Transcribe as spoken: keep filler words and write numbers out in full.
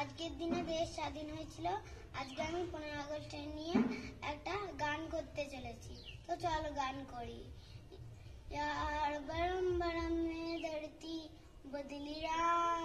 আজকের দিনে দেশ স্বাধীন হয়েছিল। আজকে আমি পনেরো আগস্ট নিয়ে একটা গান করতে চলেছি। তো চলো গান করি। यार बरम बरम में धरती बदली राह